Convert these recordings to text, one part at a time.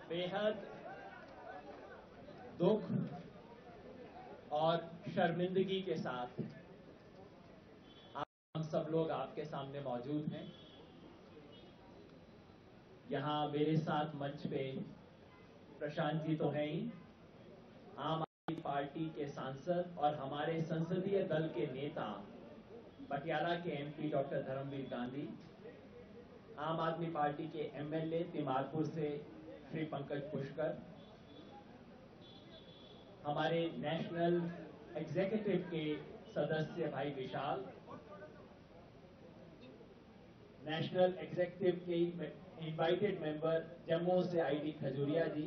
बेहद दुख और शर्मिंदगी के साथ हम सब लोग आपके सामने मौजूद हैं। यहां मेरे साथ मंच पे प्रशांत जी तो हैं ही, आम आदमी पार्टी के सांसद और हमारे संसदीय दल के नेता पटियाला के एमपी डॉक्टर धर्मवीर गांधी, आम आदमी पार्टी के एमएलए तिमारपुर से श्री पंकज पुष्कर, हमारे नेशनल एग्जीक्यूटिव के सदस्य भाई विशाल, नेशनल एग्जीक्यूटिव के इनवाइटेड मेंबर जम्मू से आईडी खजूरिया जी,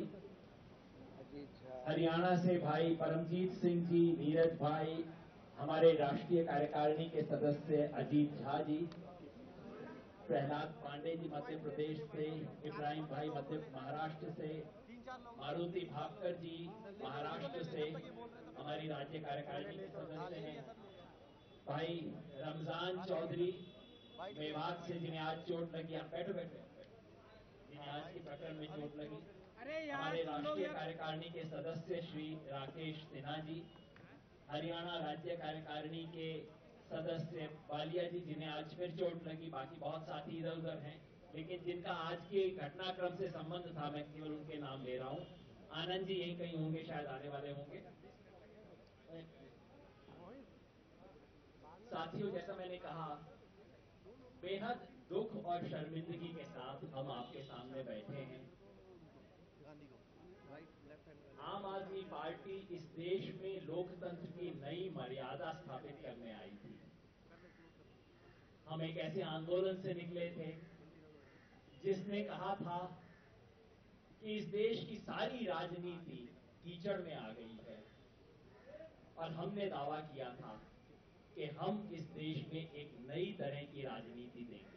हरियाणा से भाई परमजीत सिंह जी, नीरज भाई, हमारे राष्ट्रीय कार्यकारिणी के सदस्य अजीत झा जी, प्रहलाद पांडे जी मध्य प्रदेश से, इब्राहिम भाई महाराष्ट्र से, मारुति भास्कर जी महाराष्ट्र से हमारी राज्य कार्यकारिणी के सदस्य हैं, भाई रमजान चौधरी मेवात से जिन्हें आज चोट लगी, आप बैठो जिन्हें आज के प्रकरण में चोट लगी, हमारे राष्ट्रीय कार्यकारिणी के सदस्य श्री राकेश सिन्हा जी, हरियाणा राज्य कार्यकारिणी के सदस्य बालिया जी जिन्हें आज फिर चोट लगी, बाकी बहुत साथी इधर उधर हैं, लेकिन जिनका आज के घटनाक्रम से संबंध था, मैं केवल उनके नाम ले रहा हूं। आनंद जी यहीं कहीं होंगे, शायद आने वाले होंगे। साथियों, जैसा मैंने कहा, बेहद दुख और शर्मिंदगी के साथ हम आपके सामने बैठे हैं। आम आदमी पार्टी इस देश में लोकतंत्र की नई मर्यादा स्थापित करने आई थी। हम एक ऐसे आंदोलन से निकले थे जिसने कहा था कि इस देश की सारी राजनीति कीचड़ में आ गई है, और हमने दावा किया था कि हम इस देश में एक नई तरह की राजनीति देंगे,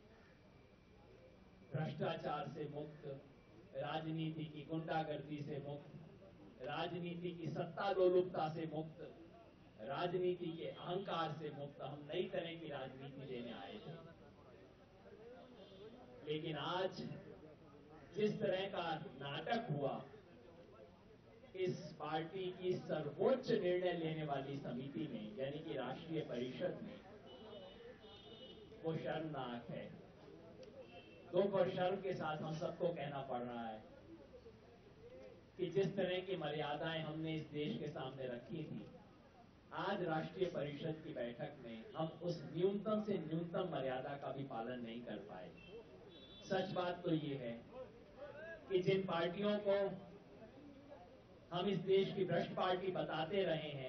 भ्रष्टाचार से मुक्त, राजनीति की गुंडागर्दी से मुक्त, राजनीति की सत्ता लोलुपता से मुक्त, राजनीति के अहंकार से मुक्त। हम नई तरह की राजनीति देने आए थे। लेकिन आज जिस तरह का नाटक हुआ इस पार्टी की सर्वोच्च निर्णय लेने वाली समिति में, यानी कि राष्ट्रीय परिषद में, वो शर्मनाक है। दुख और शर्म के साथ हम सबको कहना पड़ रहा है कि जिस तरह की मर्यादाएं हमने इस देश के सामने रखी थी, आज राष्ट्रीय परिषद की बैठक में हम उस न्यूनतम से न्यूनतम मर्यादा का भी पालन नहीं कर पाए। सच बात तो ये है कि जिन पार्टियों को हम इस देश की भ्रष्ट पार्टी बताते रहे हैं,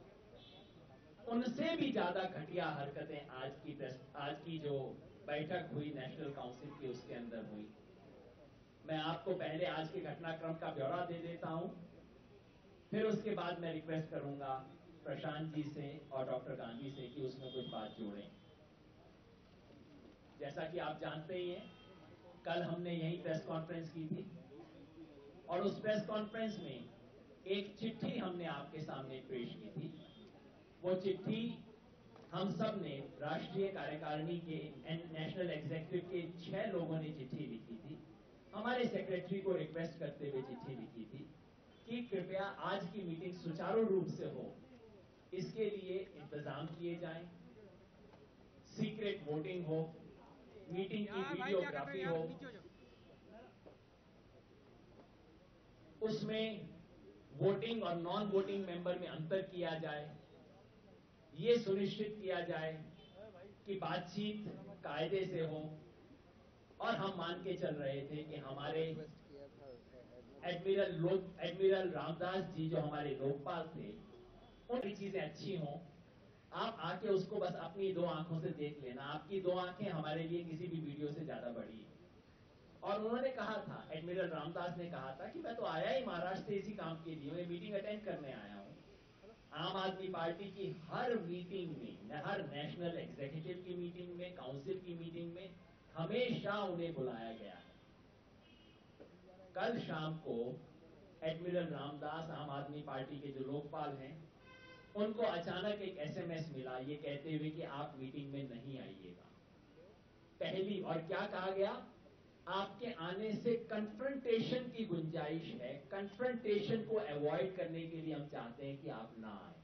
उनसे भी ज्यादा घटिया हरकतें आज की जो बैठक हुई नेशनल काउंसिल की, उसके अंदर हुई। मैं आपको पहले आज के घटनाक्रम का ब्यौरा दे देता हूं, फिर उसके बाद मैं रिक्वेस्ट करूंगा प्रशांत जी से और डॉक्टर गांधी से कि उसमें कुछ बात जोड़ें। जैसा कि आप जानते ही हैं, कल हमने यही प्रेस कॉन्फ्रेंस की थी, और उस प्रेस कॉन्फ्रेंस में एक चिट्ठी हमने आपके सामने पेश की थी। वो चिट्ठी हम सब ने, राष्ट्रीय कार्यकारिणी के नेशनल एग्जीक्यूटिव के 6 लोगों ने चिट्ठी लिखी थी, हमारे सेक्रेटरी को रिक्वेस्ट करते हुए चिट्ठी लिखी थी कि कृपया आज की मीटिंग सुचारू रूप से हो, इसके लिए इंतजाम किए जाएं, सीक्रेट वोटिंग हो, मीटिंग की वीडियोग्राफी हो, उसमें वोटिंग और नॉन वोटिंग मेंबर में अंतर किया जाए, ये सुनिश्चित किया जाए कि बातचीत कायदे से हो। और हम मान के चल रहे थे कि हमारे एडमिरल रामदास जी, जो हमारे लोकपाल थे, उनकी चीजें अच्छी हों, आप आके उसको बस अपनी 2 आंखों से देख लेना। आपकी 2 आंखें हमारे लिए किसी भी वीडियो से ज्यादा बड़ी है। और उन्होंने कहा था, एडमिरल रामदास ने कहा था कि मैं तो आया ही महाराष्ट्र से इसी काम के लिए, मैं मीटिंग अटेंड करने आया हूं। आम आदमी पार्टी की हर मीटिंग में, हर नेशनल एग्जीक्यूटिव की मीटिंग में, काउंसिल की मीटिंग में हमेशा उन्हें बुलाया गया है। कल शाम को एडमिरल रामदास, आम आदमी पार्टी के जो लोकपाल हैं, उनको अचानक एक एसएमएस मिला ये कहते हुए कि आप मीटिंग में नहीं आइएगा। पहली, और क्या कहा गया आपके आने से कन्फ्रंटेशन की गुंजाइश है। कन्फ्रंटेशन को अवॉइड करने के लिए हम चाहते हैं कि आप ना आए।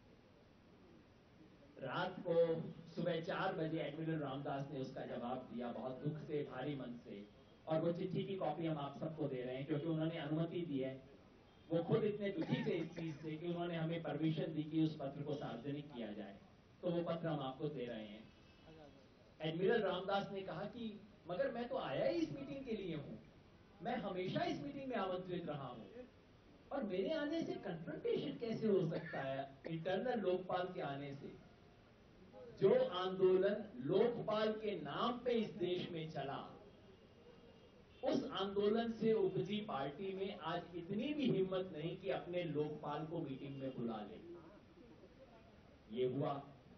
रात को सुबह 4 बजे एडमिरल रामदास ने उसका जवाब दिया, बहुत दुख से, भारी मन से, और वो चिट्ठी की कॉपी हम आप सबको दे रहे हैं क्योंकि उन्होंने अनुमति दी है। वो खुद इतने दुखी थे इस चीज से कि उन्होंने हमें परमिशन दी कि उस पत्र को सार्वजनिक किया जाए, तो वो पत्र हम आपको दे रहे हैं। एडमिरल रामदास ने कहा कि मगर मैं तो आया ही इस मीटिंग के लिए हूं, मैं हमेशा इस मीटिंग में आमंत्रित रहा हूं, और मेरे आने से कन्फ्रंटेशन कैसे हो सकता है इंटरनल लोकपाल के आने से? जो आंदोलन लोकपाल के नाम पे इस देश में चला, उस आंदोलन से उपजी पार्टी में आज इतनी भी हिम्मत नहीं कि अपने लोकपाल को मीटिंग में बुला ले। ये हुआ।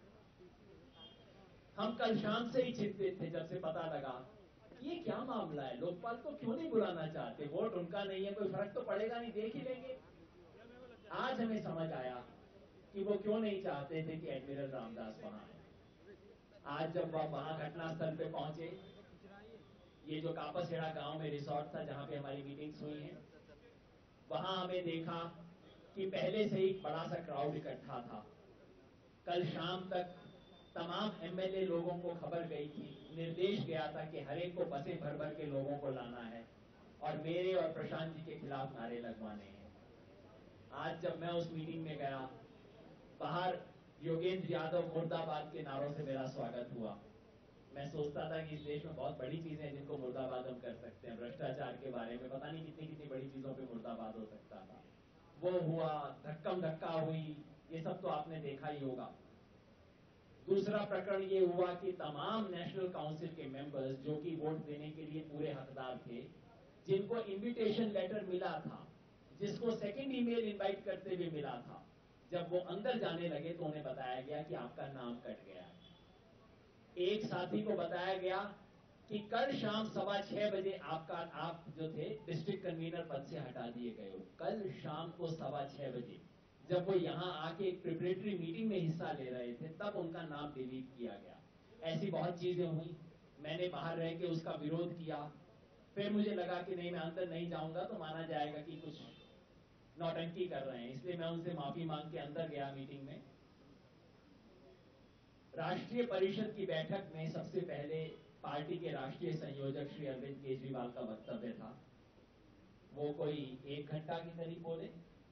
हम कल शाम से ही चिंतित थे जब से पता लगा कि ये क्या मामला है, लोकपाल को क्यों नहीं बुलाना चाहते, वोट उनका नहीं है, कोई फर्क तो पड़ेगा नहीं, देख ही लेंगे। आज हमें समझ आया कि वो क्यों नहीं चाहते थे कि एडमिरल रामदास वहां आए। आज जब वह वहां घटनास्थल पे पहुंचे, ये जो कापसहेड़ा गांव में रिसोर्ट था जहां पे हमारी मीटिंग्स हुई हैं, वहां हमें देखा कि पहले से ही बड़ा सा क्राउड इकट्ठा था। कल शाम तक तमाम एमएलए लोगों को खबर गई थी, निर्देश गया था कि हर एक को बसें भर भर के लोगों को लाना है और मेरे और प्रशांत जी के खिलाफ नारे लगवाने हैं। आज जब मैं उस मीटिंग में गया, बाहर योगेंद्र यादव मुर्दाबाद के नारों से मेरा स्वागत हुआ। मैं सोचता था कि इस देश में बहुत बड़ी चीजें हैं जिनको मुर्दाबाद हम कर सकते हैं, भ्रष्टाचार के बारे में पता नहीं कितनी कितनी बड़ी चीजों पे मुर्दाबाद हो सकता था। वो हुआ, धक्कम धक्का हुई, ये सब तो आपने देखा ही होगा। दूसरा प्रकरण ये हुआ कि तमाम नेशनल काउंसिल के मेंबर्स जो कि वोट देने के लिए पूरे हकदार थे, जिनको इन्विटेशन लेटर मिला था, जिसको सेकंड ईमेल इनवाइट करते हुए मिला था, जब वो अंदर जाने लगे तो उन्हें बताया गया कि आपका नाम कट गया है। एक साथी को बताया गया कि कल शाम 6:15 बजे आप जो थे डिस्ट्रिक्ट कन्वीनर पद से हटा दिए गए हो। कल शाम को 6:15 बजे जब वो यहां आके एक प्रिपरेटरी मीटिंग में हिस्सा ले रहे थे, तब उनका नाम डिलीट किया गया। ऐसी बहुत चीजें हुई। मैंने बाहर रह के उसका विरोध किया। फिर मुझे लगा कि नहीं, मैं अंदर नहीं जाऊंगा तो माना जाएगा कि कुछ नौटंकी कर रहे हैं, इसलिए मैं उनसे माफी मांग के अंदर गया मीटिंग में। राष्ट्रीय परिषद की बैठक में सबसे पहले पार्टी के राष्ट्रीय संयोजक श्री अरविंद केजरीवाल का वक्तव्य था। वो कोई 1 घंटा के करीब बोले।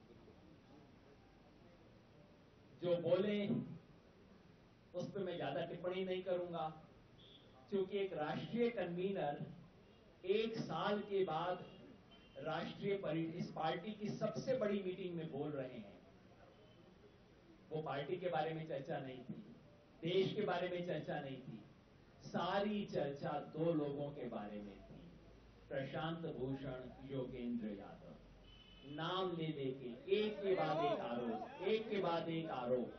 जो बोले उस पर मैं ज्यादा टिप्पणी नहीं करूंगा, क्योंकि एक राष्ट्रीय कन्वीनर 1 साल के बाद इस पार्टी की सबसे बड़ी मीटिंग में बोल रहे हैं। वो पार्टी के बारे में चर्चा नहीं थी, देश के बारे में चर्चा नहीं थी, सारी चर्चा 2 लोगों के बारे में थी, प्रशांत भूषण, योगेंद्र यादव। नाम ले लेके एक के बाद एक आरोप, एक के बाद एक आरोप।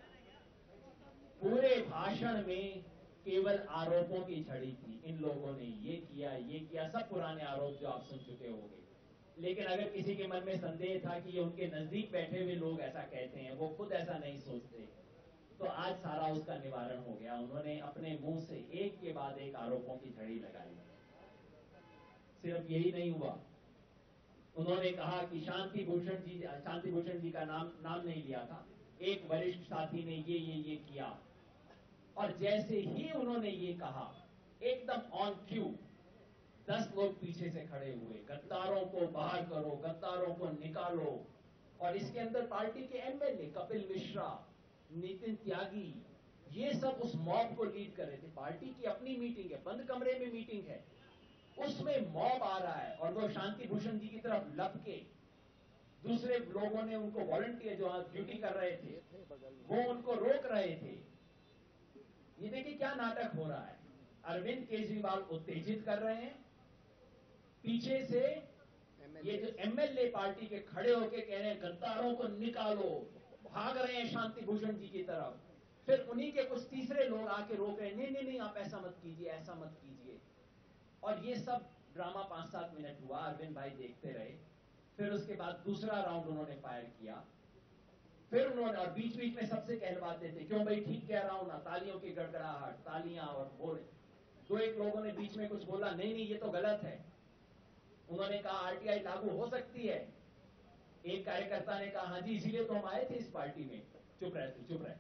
पूरे भाषण में केवल आरोपों की झड़ी थी। इन लोगों ने ये किया, सब पुराने आरोप जो आप सुन चुके होंगे। लेकिन अगर किसी के मन में संदेह था कि ये उनके नजदीक बैठे हुए लोग ऐसा कहते हैं, वो खुद ऐसा नहीं सोचते, तो आज सारा उसका निवारण हो गया। उन्होंने अपने मुंह से एक के बाद एक आरोपों की झड़ी लगाई। सिर्फ यही नहीं हुआ, उन्होंने कहा कि शांति भूषण जी का नाम नहीं लिया था, एक वरिष्ठ साथी ने ये किया। और जैसे ही उन्होंने ये कहा, एकदम ऑन क्यू 10 लोग पीछे से खड़े हुए, गद्दारों को बाहर करो, गद्दारों को निकालो। और इसके अंदर पार्टी के एमएलए कपिल मिश्रा, नितिन त्यागी, ये सब उस मॉब को लीड कर रहे थे। पार्टी की अपनी मीटिंग है, बंद कमरे में मीटिंग है, उसमें मॉब आ रहा है और वो शांति भूषण जी की तरफ लपके। दूसरे लोगों ने उनको वॉलंटियर जो ड्यूटी कर रहे थे, वो उनको रोक रहे थे। ये देखिए क्या नाटक हो रहा है। अरविंद केजरीवाल उत्तेजित कर रहे हैं, पीछे से ये जो एमएलए पार्टी के खड़े होके कह रहे हैं गद्दारों को निकालो, भाग रहे हैं शांति भूषण जी की तरफ। फिर उन्हीं के कुछ तीसरे लोग आके रोक रहे हैं, नहीं आप ऐसा मत कीजिए, ऐसा मत कीजिए। और ये सब ड्रामा 5-7 मिनट हुआ, अरविंद भाई देखते रहे। फिर उसके बाद दूसरा राउंड उन्होंने फायर किया। फिर उन्होंने, और बीच में सबसे कहलवाते थे, क्यों भाई ठीक कह रहा हूं ना, तालियों की गड़गड़ाहट, तालियां और बोले। दो एक लोगों ने बीच में कुछ बोला, नहीं नहीं ये तो गलत है। उन्होंने कहा आरटीआई लागू हो सकती है। एक कार्यकर्ता ने कहा हाँ जी इसीलिए तो हम आए थे इस पार्टी में। चुप रहे थे, चुप रहे।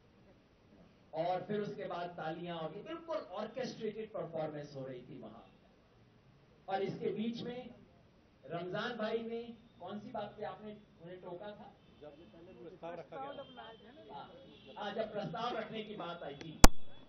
और फिर उसके बाद तालियां और ये बिल्कुल ऑर्केस्ट्रेटेड परफॉर्मेंस हो रही थी वहां। और इसके बीच में रमजान भाई ने कौन सी बात पे आपने उन्हें टोका था? जब ये पहले प्रस्ताव रखा गया, हाँ, जब प्रस्ताव रखने की बात आई थी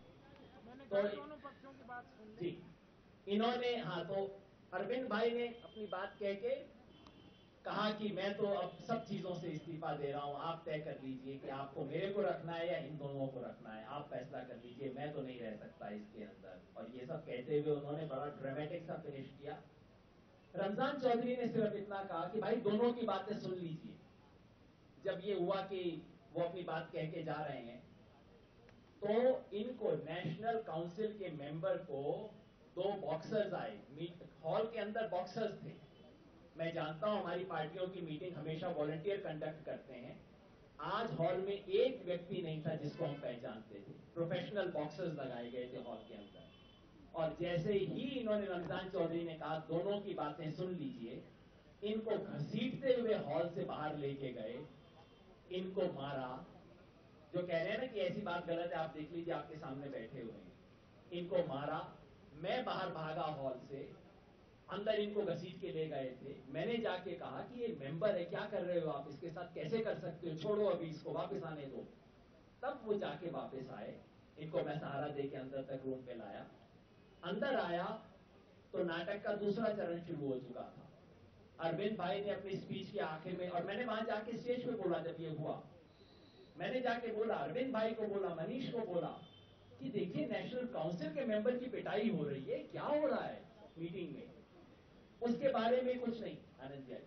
तो दोनों पक्षों की बात सुन जी, इन्होंने हाँ तो अरविंद भाई ने अपनी बात कह के कहा कि मैं तो अब सब चीजों से इस्तीफा दे रहा हूं, आप तय कर लीजिए कि आपको मेरे को रखना है या इन दोनों को रखना है, आप फैसला कर लीजिए, मैं तो नहीं रह सकता इसके अंदर। और ये सब कहते हुए उन्होंने बड़ा ड्रामेटिक सा फिनिश किया। रमजान चौधरी ने सिर्फ इतना कहा कि भाई दोनों की बातें सुन लीजिए। जब ये हुआ कि वो अपनी बात कह के जा रहे हैं तो इनको नेशनल काउंसिल के मेंबर को दो बॉक्सर्स आए। हॉल के अंदर बॉक्सर्स थे। मैं जानता हूं हमारी पार्टियों की मीटिंग हमेशा वॉलंटियर कंडक्ट करते हैं। आज हॉल में एक व्यक्ति नहीं था जिसको हम पहचानते थे। प्रोफेशनल बॉक्सर्स लगाए गए थे हॉल के अंदर। और जैसे ही इन्होंने रमजान चौधरी ने कहा दोनों की बातें सुन लीजिए, इनको घसीटते हुए हॉल से बाहर लेके गए, इनको मारा। जो कह रहे हैं ना कि ऐसी बात गलत है, आप देख लीजिए आपके सामने बैठे हुए हैं। इनको मारा, मैं बाहर भागा हॉल से, अंदर इनको घसीट के ले गए थे। मैंने जाके कहा कि ये मेंबर है, क्या कर रहे हो आप, इसके साथ कैसे कर सकते हो, छोड़ो अभी इसको, वापस आने दो। तब वो जाके वापस आए। इनको मैं सहारा दे के अंदर तक रूम पे लाया। अंदर आया तो नाटक का दूसरा चरण शुरू हो चुका था। अरविंद भाई ने अपनी स्पीच के आखिर में, और मैंने वहां जाके स्टेज पे बोला जब ये हुआ, मैंने जाके बोला, अरविंद भाई को बोला, मनीष को बोला कि देखिए नेशनल काउंसिल के मेंबर की पिटाई हो रही है, क्या हो रहा है मीटिंग में, उसके बारे में कुछ नहीं। आनंद जी,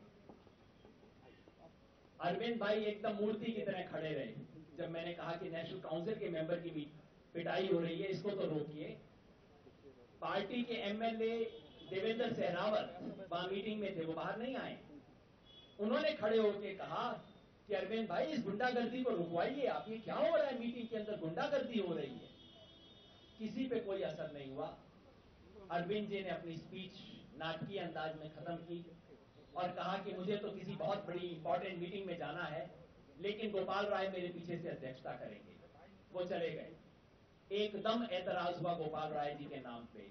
अरविंद भाई एकदम मूर्ति की तरह खड़े रहे जब मैंने कहा कि नेशनल काउंसिल के मेंबर की पिटाई हो रही है, इसको तो रोकिए। पार्टी के एमएलए देवेंद्र सहरावत वहां मीटिंग में थे, वो बाहर नहीं आए। उन्होंने खड़े होकर कहा कि अरविंद भाई इस गुंडागर्दी को रुकवाइए आप, ये क्या हो रहा है मीटिंग के अंदर, गुंडागर्दी हो रही है। किसी पे कोई असर नहीं हुआ। अरविंद जी ने अपनी स्पीच नाटकीय अंदाज में खत्म की और कहा कि मुझे तो किसी बहुत बड़ी इंपॉर्टेंट मीटिंग में जाना है, लेकिन गोपाल राय मेरे पीछे से अध्यक्षता करेंगे। वो चले गए। एकदम ऐतराज हुआ गोपाल राय जी के नाम पे।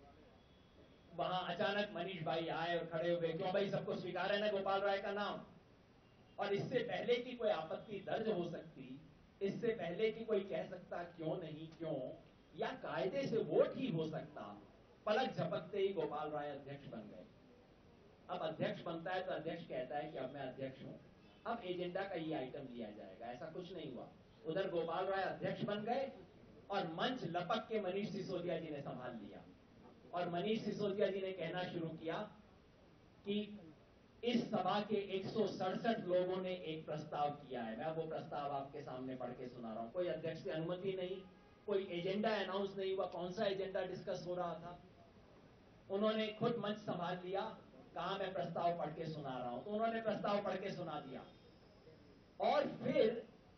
वहां अचानक मनीष भाई आए और खड़े हुए, क्यों भाई सबको स्वीकार है ना गोपाल राय का नाम, और इससे पहले कि कोई आपत्ति दर्ज हो सकती, इससे पहले कि कोई कह सकता क्यों नहीं क्यों, या कायदे से वोट ही हो सकता, पलक झपकते ही गोपाल राय अध्यक्ष बन गए। अब अध्यक्ष बनता है तो अध्यक्ष कहता है कि अब मैं अध्यक्ष हूं, अब एजेंडा का ये आइटम लिया जाएगा। ऐसा कुछ नहीं हुआ। उधर गोपाल राय अध्यक्ष बन गए और मंच लपक के मनीष सिसोदिया जी ने संभाल लिया। और मनीष सिसोदिया जी ने कहना शुरू किया कि इस सभा के 167 लोगों ने एक प्रस्ताव किया है। मैं वो प्रस्ताव आपके सामने पढ़ के सुना रहा हूं। कोई अध्यक्ष से अनुमति नहीं, कोई एजेंडा अनाउंस नहीं हुआ, कौन सा एजेंडा डिस्कस हो रहा था। उन्होंने खुद मंच संभाल लिया, कहा मैं प्रस्ताव पढ़ के सुना रहा हूं, तो उन्होंने प्रस्ताव पढ़ के सुना दिया। और फिर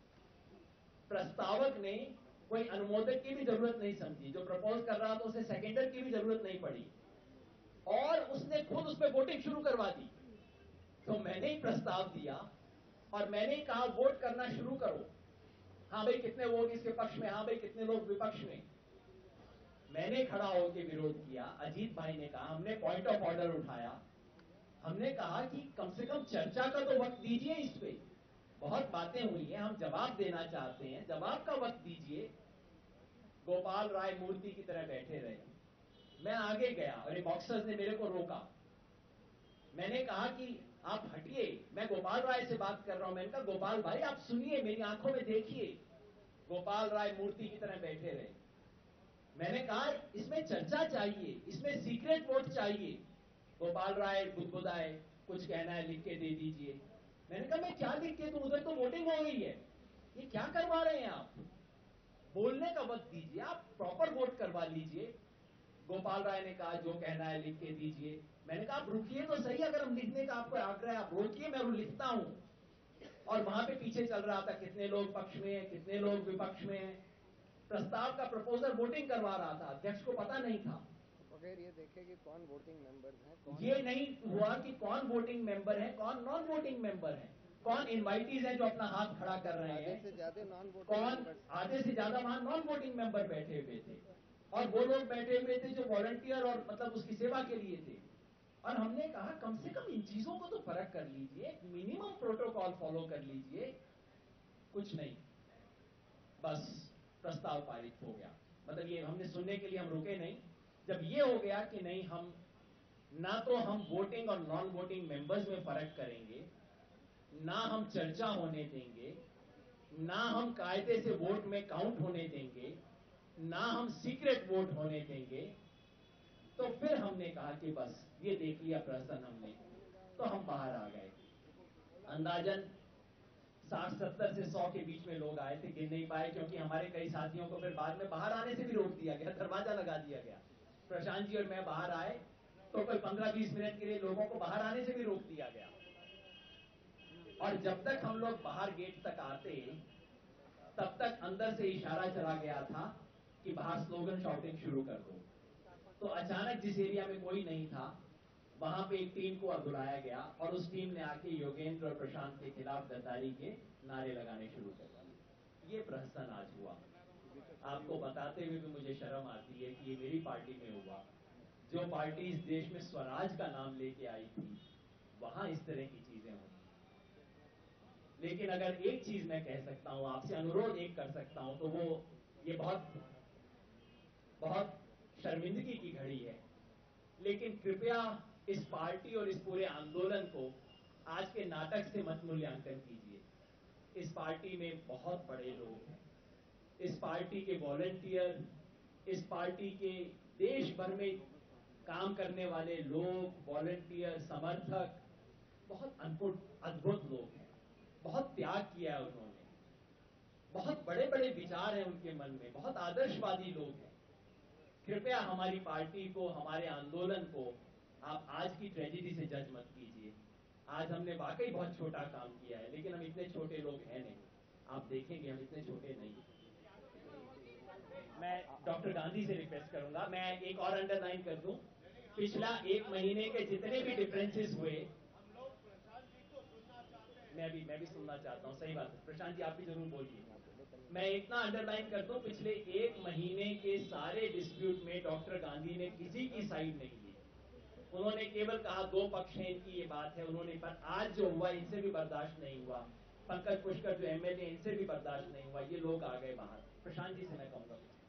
प्रस्तावक ने कोई अनुमोदक की भी जरूरत नहीं समझी, जो प्रपोज कर रहा था उसे सेकेंडर की भी जरूरत नहीं पड़ी, और उसने खुद उस पर वोटिंग शुरू करवा दी। तो मैंने ही प्रस्ताव दिया और मैंने ही कहा वोट करना शुरू करो। हाँ भाई कितने वोट इसके पक्ष में, हाँ भाई कितने लोग विपक्ष में। मैंने खड़ा होकर विरोध किया। अजीत भाई ने कहा, हमने पॉइंट ऑफ ऑर्डर उठाया। हमने कहा कि कम से कम चर्चा का तो वक्त दीजिए, इस पे बहुत बातें हुई हैं, हम जवाब देना चाहते हैं, जवाब का वक्त दीजिए। गोपाल राय मूर्ति की तरह बैठे रहे। मैं आगे गया और ये बॉक्सर्स ने मेरे को रोका। मैंने कहा कि आप हटिए, मैं गोपाल राय से बात कर रहा हूं। मैंने कहा गोपाल भाई आप सुनिए, मेरी आंखों में देखिए। गोपाल राय मूर्ति की तरह बैठे रहे। मैंने कहा इसमें चर्चा चाहिए, इसमें सीक्रेट वोट चाहिए। गोपाल राय बुदबुदाए, कुछ कहना है लिख के दे दीजिए। मैंने कहा मैं क्या लिख के दूं, उधर तो वोटिंग हो गई है, ये क्या करवा रहे हैं आप, बोलने का वक्त दीजिए, आप प्रॉपर वोट करवा लीजिए। गोपाल राय ने कहा जो कहना है लिख के दीजिए। मैंने कहा आप रुकिए तो सही, अगर हम लिखने का आपको आग्रह है आप रोकिए, मैं लिखता हूं। और वहां पे पीछे चल रहा था कितने लोग पक्ष में हैं, कितने लोग विपक्ष में हैं। प्रस्ताव का प्रपोजल वोटिंग करवा रहा था, अध्यक्ष को पता नहीं था। बगैर ये देखे कि कौन वोटिंग मेंबर्स हैं, कौन ये नहीं हुआ कि कौन वोटिंग मेंबर है, कौन नॉन वोटिंग मेंबर है, कौन इनवाइटीज हैं जो अपना हाथ खड़ा कर रहे आधे हैं, से ज्यादा नॉन वोटिंग कौन मेंबर्स। आधे से ज्यादा वहां नॉन वोटिंग मेंबर बैठे हुए थे, और वो लोग बैठे हुए थे जो वॉलंटियर और मतलब उसकी सेवा के लिए थे। और हमने कहा कम से कम इन चीजों को तो फर्क कर लीजिए, मिनिमम प्रोटोकॉल फॉलो कर लीजिए। कुछ नहीं, बस प्रस्ताव पारित हो गया। मतलब ये हमने सुनने के लिए हम रुके नहीं। जब ये हो गया कि नहीं, हम ना तो हम वोटिंग और नॉन वोटिंग मेंबर्स में फर्क करेंगे, ना हम चर्चा होने देंगे, ना हम कायदे से वोट में काउंट होने देंगे, ना हम सीक्रेट वोट होने देंगे, तो फिर हमने कहा कि बस ये देख लिया प्रहसन हमने, तो हम बाहर आ गए। अंदाजन 60-70 से 100 के बीच में लोग आए थे, गिन नहीं पाए क्योंकि हमारे कई साथियों को फिर बाद में बाहर आने से भी रोक दिया गया, दरवाजा लगा दिया गया। प्रशांत जी और मैं बाहर आए तो कोई 15-20 मिनट के लिए लोगों को बाहर आने से भी रोक दिया गया। और जब तक हम लोग बाहर गेट तक आते, तब तक अंदर से इशारा चला गया था कि बाहर स्लोगन शॉटिंग शुरू कर दो। तो अचानक जिस एरिया में कोई नहीं था, वहां पे एक टीम को बुलाया गया और उस टीम ने आके योगेंद्र और प्रशांत के खिलाफ गद्दारी के नारे लगाने शुरू कर दिए। ये प्रहसन आज हुआ। आपको बताते हुए भी मुझे शर्म आती है कि ये मेरी पार्टी में हुआ, जो पार्टी इस देश में स्वराज का नाम लेके आई थी, वहां इस तरह की चीजें होती। लेकिन अगर एक चीज मैं कह सकता हूं, आपसे अनुरोध एक कर सकता हूं, तो वो ये बहुत शर्मिंदगी की घड़ी है, लेकिन कृपया इस पार्टी और इस पूरे आंदोलन को आज के नाटक से मत मूल्यांकन कीजिए। इस पार्टी में बहुत बड़े लोग हैं, इस पार्टी के वॉलंटियर, इस पार्टी के देश भर में काम करने वाले लोग, वॉलंटियर, समर्थक, बहुत अद्भुत लोग हैं। बहुत त्याग किया है उन्होंने, बहुत बड़े बड़े विचार हैं उनके मन में, बहुत आदर्शवादी लोग हैं। कृपया हमारी पार्टी को, हमारे आंदोलन को आप आज की ट्रेजेडी से जज मत कीजिए। आज हमने वाकई बहुत छोटा काम किया है, लेकिन हम इतने छोटे लोग हैं नहीं। आप देखेंगे हम इतने छोटे नहीं। मैं डॉक्टर गांधी से रिक्वेस्ट करूंगा, मैं एक और अंडरलाइन कर दूं, पिछला 1 महीने के जितने भी डिफरेंसेस हुए, मैं भी सुनना चाहता हूं। सही बात है प्रशांत जी, आप भी जरूर बोलिए। मैं इतना अंडरलाइन कर दूं, पिछले 1 महीने के सारे डिस्प्यूट में डॉक्टर गांधी ने किसी की साइड नहीं ली। उन्होंने केवल कहा 2 पक्ष हैं, इनकी ये बात है। उन्होंने, पर आज जो हुआ इनसे भी बर्दाश्त नहीं हुआ। पंकज पुष्कर जो एमएलए, इनसे भी बर्दाश्त नहीं हुआ। ये लोग आ गए बाहर। प्रशांत जी से मैं कहूंगा।